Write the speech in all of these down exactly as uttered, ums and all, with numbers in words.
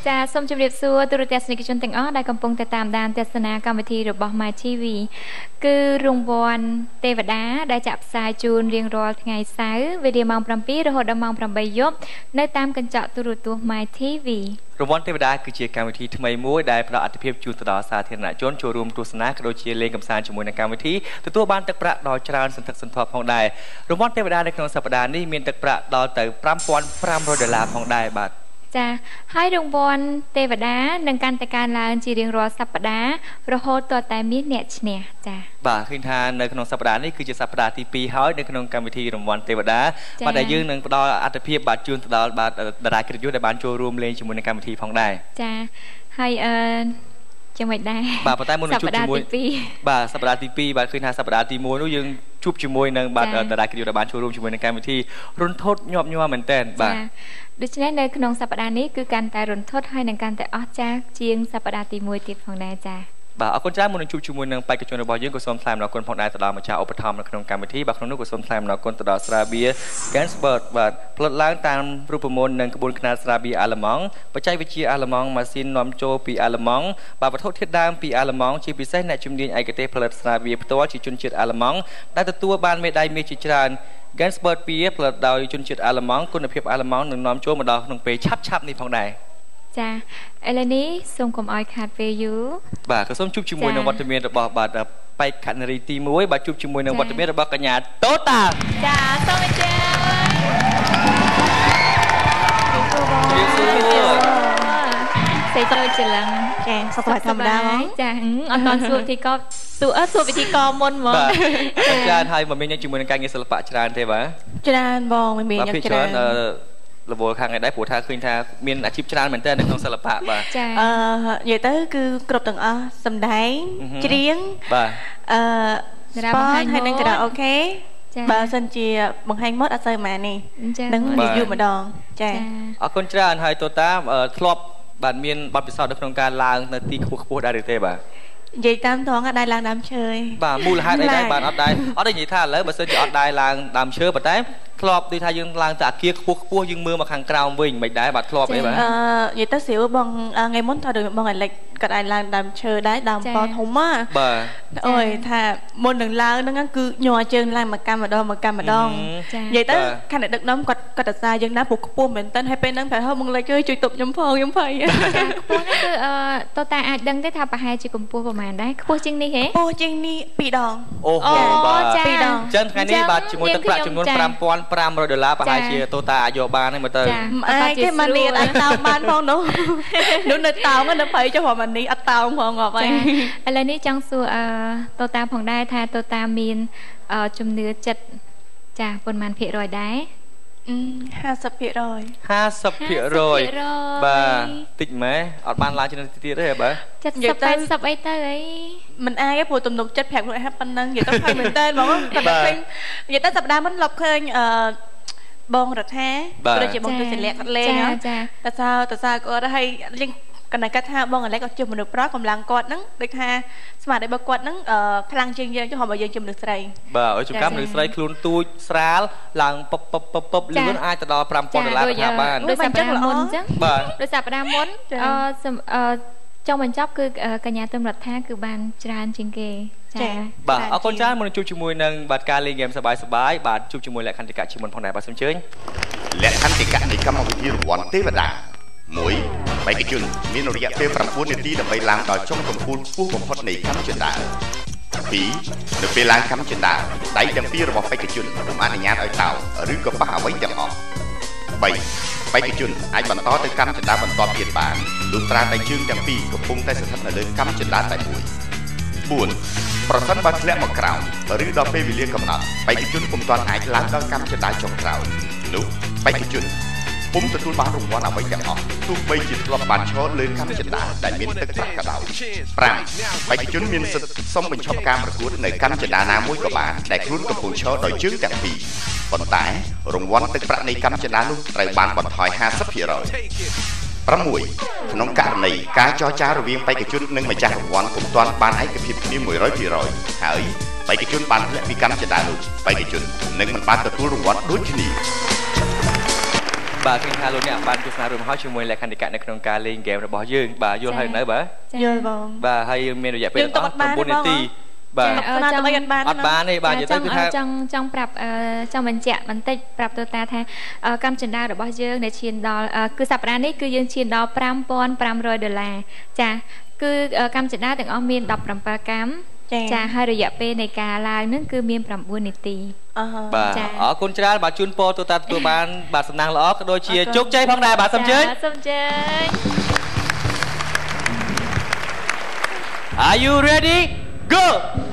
จ้าส้มจุ่มเรียบซัวตุรเตสนิกชนแต่งอ้อได้กำปงแต่ตามดานเทศนากรรมวิธีระบบมาทีวีคือรางวัลเทวดาได้จับสายจูนเรียงรอไงสายวิดีโอมองปรำปีระหดมองปรำใบยบในตามกันเจาะตุรุตัวมาทีวีรางวัลเทวดาคือเชียร์การวิธีทำไมม้วยได้พระอัฐเพียบจูนตลอดสาธารณชนโชว์รวมตัวสนะกระโดดเชียร์เลงกับสารจมูกในการวิธีตัวตัวบ้านตะประดอจรานสันทักสันทอพองได้รางวัลเทวดาในขนมสัปดาห์นี้มีตะประดอเตอปรำปอนปรำโรเดลาพองได้บัดจ้าให้รางวัลเทวดาในการแต่การลานจีเรียงรอสัปดาห์ระหดตัวแต่มีเน็ตเนี่ยจ้าบ่าขึ้นทานในขนมสัปดาห์นี้คือจะสัปดาห์ที่ปีห้อยในขนมการวิธีรางวัลเทวดามาได้ยื่นหนึ่งดออัตเพียบบาดจูนตลอดบาดดารากระยุทธ์ในบ้านโชว์รวมเลงจมูกในการวิธีพองได้จ้าให้เออจังหวัดได้บ่าปะใต้มุนชุบจมูกบ่าสัปดาห์ที่ปีบ่าขึ้นทานสัปดาห์ที่มูนู้ยังชุบจมูกในบาดดารากระยุทธ์ในบ้านโชว์รวมจมูกในการวิธีรุนทดยอบยัวเหมือนเต้นบ่าดูฉะนั้นในขนมสัปดาห์นี้คือการแต่รุนทดให้ในการแต่ออจ้าเจียงสัปดาห์ที่มวยติดของได้จ้าบ่าเอาคนจ้ามุนชุบจมูกนึงไปกระชวนระบายยื่นกุศลแซมเราคนพองได้ตลอดมาชาอุปธรรมในขนมการวิธีบ่าขนมนุกุศลแซมเราคนตลอดสราเบียแกนสเบิร์ดบ่าพลดล้างตามรูปมนต์ในกระบวนการสราเบียอาลมองปัจจัยวิจัยอาลมองมาซินนอมโจปีอาลมองบ่าประทบเทียดดามปีอาลมองชีพิเศษในจุดเด่นไอกเตพลดสราเบียตัวชีจุนจิตอาลมองได้ตัวบ้านไม่ได้มีจิตจารแกนสเบิร์ดปีพลดดาวจุนจิตอาลมองคุณภาพอาลมองหนึ่งนอมโจมาดาวหนึ่งเปย์ชับชับนี่พองได้จ้าเอเลนี้ส่งกลมออยขาดเปยูบ่าก็ส้มชุบชิมวยในวัตถุเมียระบาดไปขันรีตีมวยบ่าชุบชิมวยในวัตถุเมียระบาดกัญญาโตตาจ้าส้มเจ้าใส่ตัวเจริญแกสบายธรรมดาจ้าอันตอนสูบที่ก็สูบเออสูบไปที่กอมนมั้งอาจารย์ไทยมันมีอย่างชิมวยในการเงินศิลปะจรานเทวะจรานบองมันมีอย่างจรานระบบทางไงได้ผู้ท่าขึ้นท่ามีอาชีพชราเหมือนเต้นในของศิลปะบ่าเอ่อใหญ่เต้คือกรบต่างอ๋อสำได้เจียงบ่าเอ่อสปอนให้นั่งกระดาษโอเคบ่าสันเจียบังให้มดอาศัยมานี่นั่งอยู่มาดองใช่เอาคนชราให้ตัวตามเอ่อครอบบ้านเมียนบ้านพิศดารโครงการลางนาทีคู่คู่ได้หรือเต้บ่าใหญ่ตามท้องอะได้ลางดำเชยบ่ามูลค่าได้ได้บ้านอดได้อดได้ยี่ท่าแล้วบ่เส้นจะอดได้ลางดำเชยบ่ได้ครอบดีทายังลางจากเกียร์พวกพวกยังมือมาขังกราววิ่งไม่ได้บัดครอบได้ไหมเอ่อยี่ต้าเสียวบองไงม้วนทอดบองอะไรกัดไอ้ลางดำเชอได้ดำปอทงมาบ่โอ้ยถ้ามนหนึ่งลางนั่นก็คือหยัวเจิงลางมากำมาดองมากำมาดองยี่ต้าขนาดดึกน้ำกัดกัดตายังน้ำผูกปูเหมือนต้นให้เป็นน้ำแต่ถ้ามึงเลยช่วยจุดตบยำพองยำไฟปูนั่นคือเอ่อตัวตาอาจดังได้ทำประหารจีกุมปูประมาณได้ปูจริงนี่เหรอปูจริงนี่ปีดองโอ้โหปีดองเช่นครั้งนี้บัดจำนวนตะกร้าจำนวนปรำปอนปรำโรเดลาประหารเชียตัวตาโยบานให้มาเตอร์ไอ้แค่มันนี่อัตตาบ้านพองนู้นู้นในเตาก็นึกไปเจ้าของมันนี่อัตตาพองออกไปอะไรนี่จังสูเอ่อตัวตาพองได้ทาตัวตามีนเอ่อจุ่มเนื้อจัดจากปนมันเผ็ดรอยได้ห้าสิบเพียรอยห้าสิบเพียรอยบ่าติดไหมอดบานลายจนติดได้บ่าจัดสับไปสับไอเตยมันอายแค่ผู้ตุ่มตุ่มจัดแผงเลยครับปันนังอย่าต้องใครเหมือนเต้นบอกว่ากระดับเพลงอย่าต้องสัปดาห์มันหลบเคยเอ่อบองรัดแท้โดยเฉพาะตัวเสลียกัดเล่เนาะแต่ซาแต่ซาก็ได้ยังกันไหนก็ท่าบองอะไรก็จุ่มหนึ่งปลอกกำลังกอดนั่งเด็กฮะสมัยได้บกอดนั่งเอ่อพลังเชียงเยอะจะหอบมาเยอะจุ่มหนึ่งใส่บ่าจุ่มกำหนึ่งใส่คลุนตูสาลหลังปบปบปบปบเลื่อนอายตลอดพรำปอนตลาดทางบ้านโดยสัปดาห์มนจังโดยสัปดาห์มนเอ่อเอ่อจงบรรจับคือกัญญาตำรวจท่าคือบานจานจิงเกบ่าเอาคนจ้ามันจุบจมวยหนึ่งบัตรการเล่นเกมสบายสบายบาทจุบจมวยและคันติกะชิมอนพองไหนบาสมเชยและคันติกะในกรรมวิธีรวนเทวดามวยไปกิจุนมีนระยะเปรี้ยปรับปูนในที่ดับไปล้างต่อช่องกำปูนผู้บ่มพดในคำเจนดาผีเดือบไปล้างคำเจนดาได้ดังปีระบบไปกิจุนผมอนุญาตเอาเต่าหรือก็ป้าไว้จังออกใบไปกิจุนไอ้บรรทอในคำเจนดาบรรทอเปลี่ยนบานลูตราในชื่อจังปีกับพุ่งใต้สถานในเรื่องคำเจนดาแต่บุยบุญประสันบัตรและมะกราวหรือดอกเปวิเลียกำนัดไปกิจุนผมตอนไอ้ล้างดอกคำเจนดาจงกราวนุไปกิจุนผมจะทูลบ้านรางวัลเอาไว้อย่างออกทุกใบจิตรอบบานชอเลยคำจิตตาได้มีตึกตักกระเดาปรางไปกิจุนมีสส้มเป็นชอบการประกวดในคำจิตตานามุ้ยกับบานได้คลุ้นกับผู้ชอโดยชื่อจากปีผลแต่รางวัลตึกประในคำจิตตาลุไตรบานบนถอยห้าสิบเพียรอยประมวยน้องการในการจอจาระเวียงไปกิจุนหนึ่งมาจากรางวัลผมตอนบานไอ้กับพิบมีมวยร้อยเพียรอยหายไปกิจุนบานและมีคำจิตตาลุไปกิจุนหนึ่งมันบานตะทูรางวัลด้วยที่นี่ bà khi hai luôn nè ban chụp nào rồi mà hỏi chung mùi lại khăn đi cạnในក្នុងការលេង game របស់យើងបាទយល់ហើយនៅបាទយល់បងបាទហើយមានរយៈពេលដល់9នាទីបាទអត់បានអត់បានទេបាទនិយាយទៅគឺថាចង់ចង់ប្រាប់ចង់បញ្ជាក់បន្តិចប្រាប់ទៅតាថាកម្មចិន្តារបស់យើងដែលឈានដល់គឺសប្តាហ៍នេះគឺយើងឈានដល់five thousand five hundredដុល្លារចាគឺកម្មចិន្តាទាំងអស់មានseventeenកម្មចាហើយរយៈពេលនៃការឡើងនឹងគឺមានnineនាទីបាទអរគុណច្រើនបាទជូនពរទៅតាទទួលបានបាទសំណាងល្អក៏ដូចជាជោគជ័យផងដែរបាទសូមអញ្ជើញសូមអញ្ជើញ Are you ready go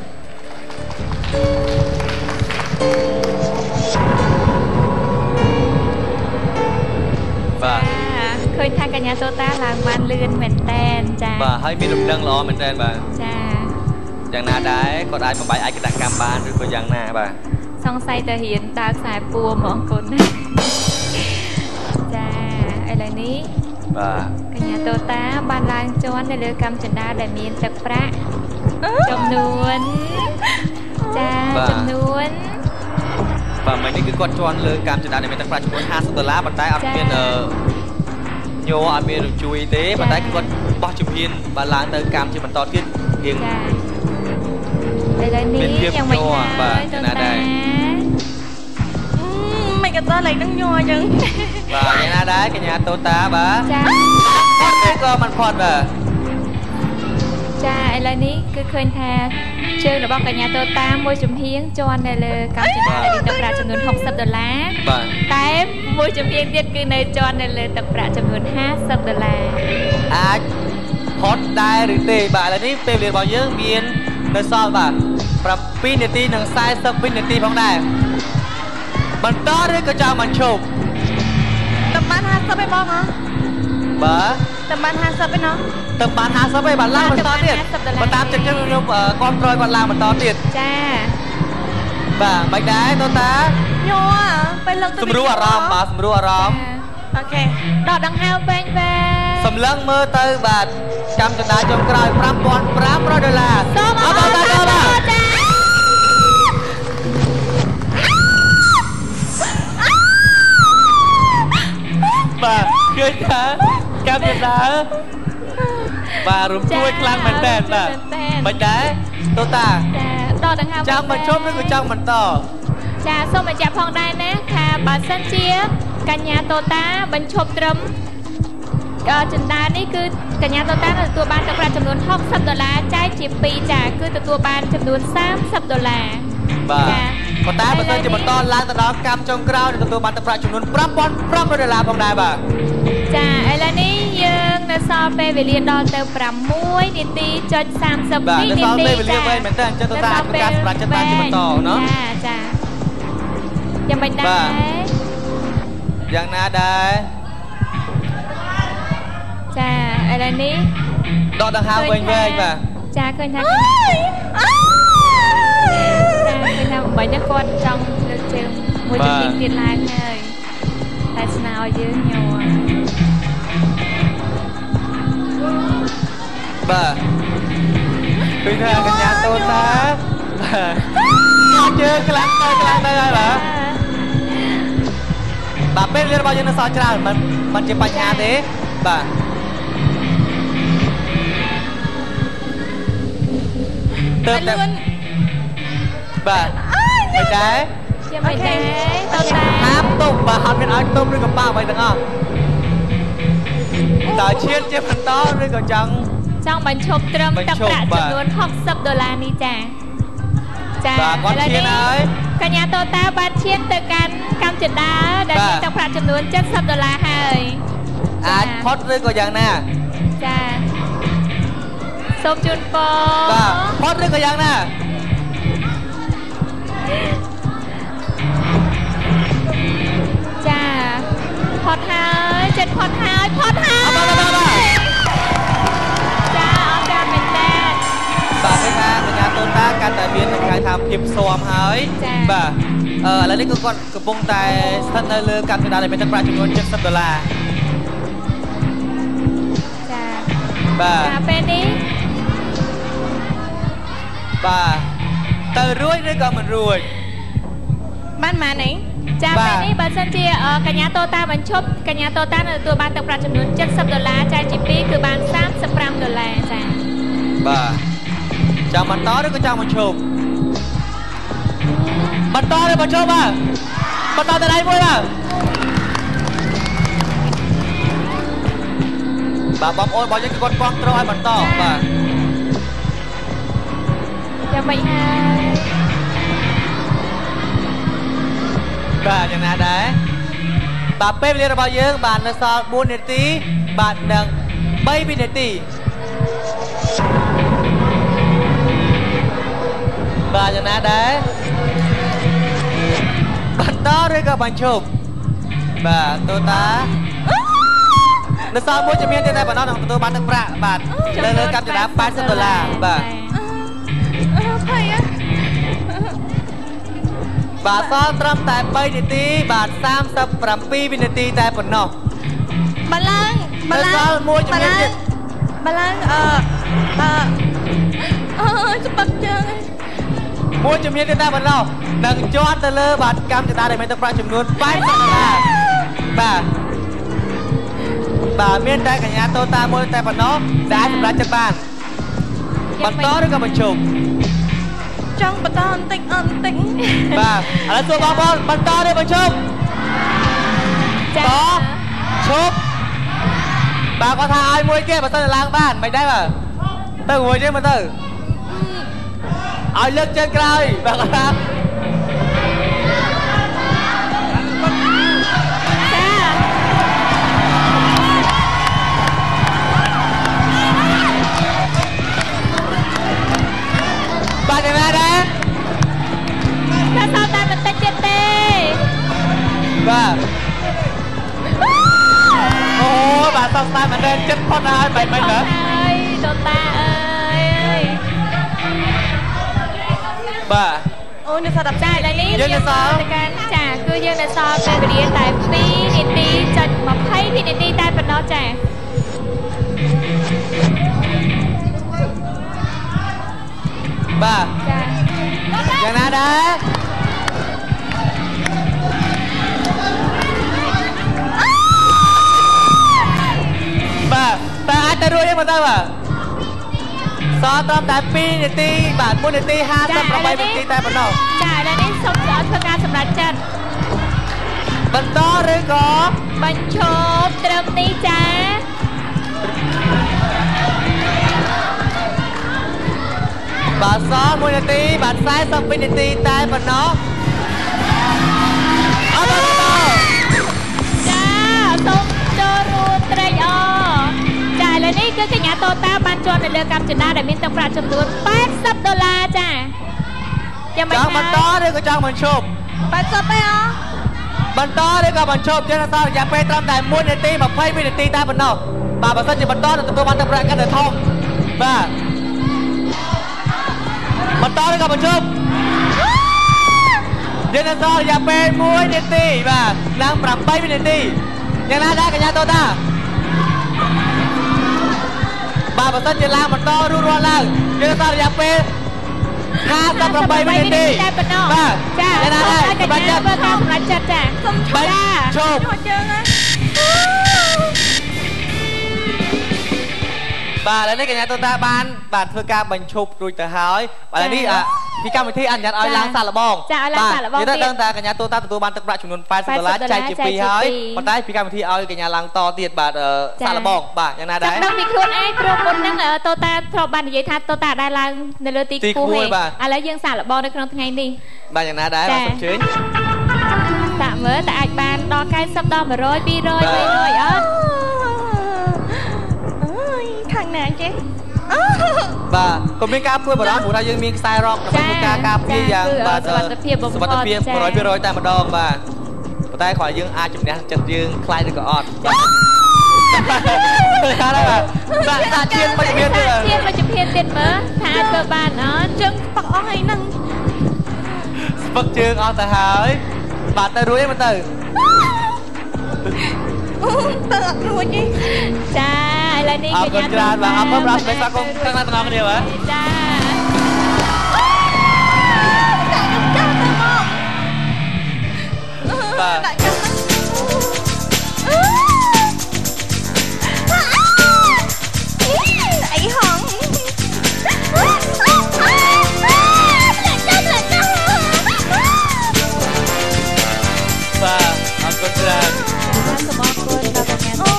បាទឃើញថាកញ្ញាតូតាឡើងបានលឿនមែនតែនចាបាទហើយមានលំនឹងល្អមែនតែនបាទចាយ៉ាងណាដែរគាត់អាចបំបីឯកតកម្មបានឬក៏យ៉ាងណាបាទសង្ស័យទៅរៀនដើរខ្សែពួរហ្មងគុណចាឥឡូវនេះបាទកញ្ញាតូតាបានឡើងជាន់នៅលើកម្មចិន្តាដែលមានទឹកប្រាក់ចំនួនចាចំនួនបាទមិញនេះគឺគាត់ជាន់លើកម្មចិន្តាដែលមានទឹកប្រាក់ចំនួនfiftyដុល្លារប៉ុន្តែអត់មានញ័រអត់មានរជួយទេប៉ុន្តែគាត់បោះជំហានបាទឡើងទៅកម្មជាបន្តទៀតរៀងឥឡូវនេះយ៉ាងម៉េចបាទណាដែរមិនក៏តើឡើងនឹងញ័រអញ្ចឹងបាទយ៉ាងណាដែរកញ្ញាតូតាបាទចាផត់ទេក៏មិនផត់បាទចាឥឡូវនេះគឺឃើញថាជើងរបស់កញ្ញាតូតាមួយចំហៀងជាន់នៅលើកម្មចិន្តាដែលមានទឹកប្រាក់ចំនួនsixtyដុល្លារបាទតែមួយចំហៀងទៀតគឺនៅជាន់នៅលើទឹកប្រាក់ចំនួនfiftyដុល្លារអាចផត់ដែរឬទេបាទឥឡូវនេះពេលវេលារបស់យើងមាននៅសល់បាទsevenនាទីនិងfortyនាទីផងដែរបន្តឬក៏ចង់មិនឈប់តំបានfiftyឯងបងហ៎បាទតំបានfiftyឯណោះតំបានfiftyឯងបាទឡើងបន្តទៀតបើតាមចិត្តខ្ញុំខ្ញុំគ្រប់គ្រងគាត់ឡើងបន្តទៀតចាបាទមិនដែរតូតាញ័រពេលលើកទៅសម្រួលអារម្មណ៍បាទសម្រួលអារម្មណ៍អូខេដកដង្ហើមវែងវែងសម្លឹងមើលទៅបាទកម្មចិន្តាចុងក្រោយfive thousand five hundredដុល្លារសូមអរគុណបាទចាបាទឃើញថាកម្មចិន្តាបាទរំជួយខ្លាំងមែនតើបាទមិនដែរតូតាចាដកដង្ហើមចង់មកជុំឬក៏ចង់បន្តចាសូមបញ្ជាក់ផងដែរណាថាបើសិនជាកញ្ញាតូតាបញ្ឈប់ត្រឹមចិន្តានេះគឺកញ្ញាតូតាទទួលបានទឹកប្រាក់ចំនួនsixtyដុល្លារចែកជាtwoចាគឺទទួលបានចំនួនthirtyដុល្លារបាទប៉ុន្តែបើសិនជាបន្តឡើងទៅដល់កម្មចុងក្រោយនឹងទទួលបានទឹកប្រាក់ចំនួនfive thousand five hundredដុល្លារផងដែរបាទចាឥឡូវនេះយើងនៅសល់ពេលវេលាដល់ទៅsixនាទីចុចthirty បាទនៅសល់ពេលវេលាវិញមែនតើអញ្ចឹងតូតាធ្វើការសម្រាប់ចិត្តបានជាបន្តเนาะចាចាយ៉ាងមិនដែរយ៉ាងណាដែរចាឥឡូវនេះដកដង្ហើមវិញវិញបាទចាឃើញថាចាឃើញថាបាញ់នេះគាត់ចង់លើកជើងមួយជំនាញទៀតឡើងហើយតែស្នើឲ្យយើងញ័របាទឃើញថាកញ្ញាតូតាបាទជើងខ្លាំងទៅខ្លាំងទៅហើយបាទបាទពេលវេលារបស់យើងនៅសល់ច្រើនមិនមិនជាបញ្ហាទេបាទទៅតែបាទមិនដែរជាមិនដែរតើតាហាមទុំបាទអត់មានឲ្យទុំឬក៏ប៉ាអ្វីទាំងអស់តើឈានជាបន្តឬក៏ចង់ចង់បញ្ឈប់ត្រឹមទឹកប្រាក់ចំនួនsixtyដុល្លារនេះចាចាបាទគាត់ឈានហើយកញ្ញាតូតាបានឈានទៅកាន់កម្មចិន្តាដែលមានទឹកប្រាក់ចំនួនseventyដុល្លារហើយអាចផុតឬក៏យ៉ាងណាចាសូមជូនពរបាទផុតឬក៏យ៉ាងណាចាផុតហើយចិត្តផុតហើយផុតហើយបាទបាទបាទចាអរគុណមែនតើបាទគេថាកញ្ញាតូតាកាន់តែមានគេថាភាពស៊ាំហើយបាទអឺឥឡូវនេះគឺគាត់កំពុងតែស្ថិតនៅលើកម្មចិន្តាដែលមានទឹកប្រាក់ចំនួនseventyដុល្លារចាបាទចាពេលនេះបាទទៅរួចឬក៏មិនរួចបានម៉ានអីចាពេលនេះបើសិនជាកញ្ញាតូតាបញ្ឈប់កញ្ញាតូតានៅទទួលបានទឹកប្រាក់ចំនួនเจ็ดสิบដុល្លារចែកជាពីរគឺបានสามสิบห้าដុល្លារចាបាទចង់បន្តឬក៏ចង់បញ្ឈប់បន្តឬបញ្ឈប់បាទបន្តទៅដៃមួយបាទបាទបងប្អូនបងយើងគាត់គ្រប់គ្រងឲ្យបន្តបាទយ៉ាងម៉េចហើយបាទយ៉ាងណាដែរបាទពេលវេលារបស់យើងបាទនៅសល់បួននាទីបាទនឹងបីវិនាទីបាទយ៉ាងណាដែរបន្តឬក៏បញ្ឈប់បាទតូតានៅសល់មួយជំនាញទៀតតែបណ្ដោះនឹងទទួលបានទឹកប្រាក់បាទលើលើកម្មចរាแปดสิบដុល្លារបាទភ័យបាទសល់ត្រឹមតែបីនាទីបាទสามสิบเจ็ดវិនាទីតែប៉ុណ្ណោះបាឡើងបាឡើងសល់មួយជំនាញទៀតបាឡើងអឺអឺអើយស្ពឹកជើងមួយជំនាញទៀតតែប៉ុណ្ណោះនឹងជាប់ទៅលើបាទកម្មចរាដែលមានទឹកប្រាក់ចំនួនแปดสิบដុល្លារបាទបាទមានតែកញ្ញាតូតាមួយតែប៉ុណ្ណោះដែលសម្រាប់ចិត្តបានបន្តឬក៏បញ្ឈប់ចង់បន្តបន្តិចអត់បន្តិចបាទឥឡូវសួរបងប្អូនបន្តឬបញ្ឈប់ចាឈប់បាទគាត់ថាឲ្យមួយគេបើសិនឡើងបានមិនដែរបាទទៅមួយទេមើលទៅឲ្យលើកជើងក្រោយបាទគាត់ថាបាទយ៉ាងណាដែរតែសល់តែបន្តិចទៀតទេបាទអូបាទសល់តែមិនដែរចិត្តផុតហើយបែបមិនហ៎អើយតូតាអើយបាទអូនៅសល់ចាឥឡូវនេះយើងនៅសល់ទៅកាន់ចាគឺយើងនៅសល់ពេលវេលាតែពីរនាទីចុចยี่สิบវិនាទីតែប៉ុណ្ណោះចាបាទចាយ៉ាងណាដែរបាទតែអាចទៅរួចទេមើលទៅបាទសល់ត្រឹមតែពីរនាទីបាទមួយនាទីห้าสิบแปดវិនាទីតែប៉ុណ្ណោះចាឥឡូវនេះសូមធ្វើការសម្រេចចិត្តបន្តឬក៏បញ្ឈប់ត្រឹមនេះចាបាទសល់មួយនាទីបាទสี่สิบវិនាទីតែប៉ុណ្ណោះអត់ដល់ចាសូមចូលរួមត្រេកអរចាឥឡូវនេះគឺកញ្ញាតូតាបានជាប់នៅលើកម្មចនាដែលមានទឹកប្រាក់ចំនួនแปดสิบដុល្លារចាចាំមិនចង់បន្តឬក៏ចង់បញ្ឈប់แปดสิบទេអបន្តឬក៏បញ្ឈប់យើងសល់រយៈពេលត្រឹមតែមួយនាទីยี่สิบវិនាទីតែប៉ុណ្ណោះបាទបើសិនជាបន្តនឹងទទួលបានទឹកប្រាក់កាន់តែធំបាទបន្តឬក៏បញ្ឈប់យើងនឹងសល់រយៈពេលមួយនាទីបាទឡើងแปดវិនាទីយ៉ាងណាដែរកញ្ញាតូតាបាទបើសិនជាឡើងបន្តរួចរាល់ឡើងយើងសល់រយៈពេលห้าสิบแปดវិនាទីតែប៉ុណ្ណោះបាទចាយ៉ាងណាដែរសម្រាប់ចិត្តធ្វើការសម្រាប់ចិត្តចាសុំឈប់ឈប់ជើងណាបាទឥឡូវនេះកញ្ញាតូតាបានបាទធ្វើការបញ្ឈប់រួចទៅហើយឥឡូវនេះពីកម្មវិធីអនុញ្ញាតឲ្យឡើងសាកល្បងចាឲ្យឡើងសាកល្បងទៀតដឹងថាកញ្ញាតូតាទទួលបានទឹកប្រាក់ចំនួនแปดสิบដុល្លារចែកជាពីរហើយប៉ុន្តែពីកម្មវិធីឲ្យកញ្ញាឡើងតទៀតបាទសាកល្បងបាទយ៉ាងណាដែរចាំដឹងពីខ្លួនឯងព្រោះមុនហ្នឹងតូតាធ្លាប់បាននិយាយថាតូតាដែរឡើងនៅលើទីខ្ពស់ហេឥឡូវយើងសាកល្បងនៅក្នុងថ្ងៃនេះបាទយ៉ាងណាដែរបាទសូមអញ្ជើញសាកមើលតើអាចបានដល់九十ដល់một trăm ពីររយ បីរយអត់អើយខាងណាចេះបាទកុំមានការព្រួយបារម្ភព្រោះថាយើងមានខ្សែរ៉កដើម្បីធ្វើការការពារយ៉ាងបាទសុវត្ថិភាពបំផុតសុវត្ថិភាពmột trămភាគរយតែម្ដងបាទប៉ុន្តែគ្រាន់យើងអាចជំនះចិត្តយើងខ្លាយឬក៏អត់បាទហើយបាទដាក់ដាក់ជៀនមួយជំហានទៀតជៀនមួយជំហានទៀតមើលថាអាចធ្វើបានអត់ជើងស្ពឹកអស់ហើយហ្នឹងស្ពឹកជើងអស់ទៅហើយបាទទៅរួចទេមើលទៅអូទៅអត់រួចទេចាឥឡូវនេះកញ្ញាច្រើនបាទអរគុណប្រាប់ស្វាគមន៍ទាំងណាទាំងគ្នាបាទចាចាទៅមកបាទអីហងបាទអរគុណច្រើនបានសូមអរគុណដល់កញ្ញាអូ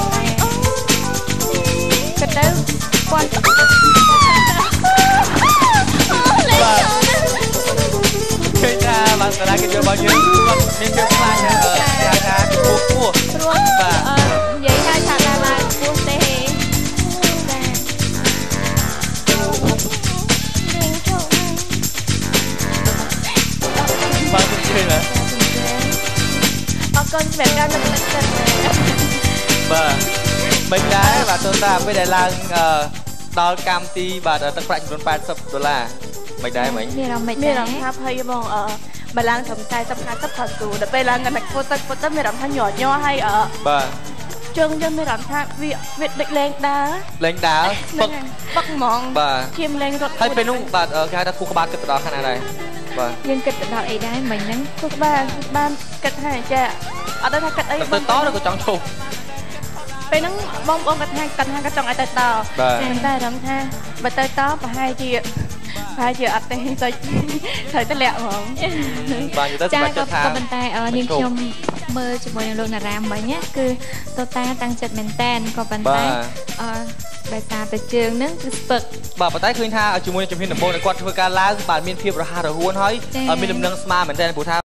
គិតទៅគាត់ឃើញថាបានតារាកិច្ចរបស់យើងគាត់មានភាពខ្លាំងណាស់គេហៅថាខ្ពស់ខ្ពស់ព្រោះបាទនិយាយថាថាតារាខ្ពស់ទេបាទបាទជឿណាអរគុណសម្រាប់ការលើកទឹកចិត្តបាទមិនដែរបាទទោះតាពេលដែលឡើងដល់កម្មទីបាទទឹកប្រាក់ចំនួន八十ដុល្លារមិនដែរមិញមានអារម្មណ៍មិនមានអារម្មណ៍ថាភ័យបងអឺបើឡើងត្រឹមតែ40 50ក៏ស្រួលដល់ពេលឡើងកាន់តែធ្វើទឹកធ្វើទឹកមានអារម្មណ៍ថាញ័រញ័រហើយអឺបាទជើងយើងមានអារម្មណ៍ថាវាវាដូចលេងដើរលេងដើរពឹកពឹកហ្មងបាទឈាមលេងរត់ហើយពេលនោះបាទគេហៅថាគូក្បាលគិតទៅដល់ខាងណាដែរបាទយើងគិតទៅដល់អីដែរមិញហ្នឹងគូក្បាលបានគិតថាចាអត់ដឹងថាគិតអីទៅតឬក៏ចង់ឈប់ពេលហ្នឹងបងបងគាត់ថាគាត់ថាគាត់ចង់ឲ្យទៅតតែអារម្មណ៍ថាបើទៅតប្រហែលជាប្រហែលជាអត់ទេទៅត្រូវទៅលាក់ហ្មងបាទនិយាយទៅសម្រាប់ចាក៏ប៉ុន្តែនាងខ្ញុំមើលជាមួយនឹងលោកណារ៉ាមិញណាគឺតូតាតាំងចិត្តមែនតែនក៏ប៉ុន្តែអឺដោយសារតែជើងហ្នឹងគឺស្ពឹកបាទប៉ុន្តែឃើញថាជាមួយនឹងជំហានដំបូងដែលគាត់ធ្វើការឡើងបាទមានភាពរហ័សរហួនហើយមានលំនឹងស្មារមែនតែនព្រោះថា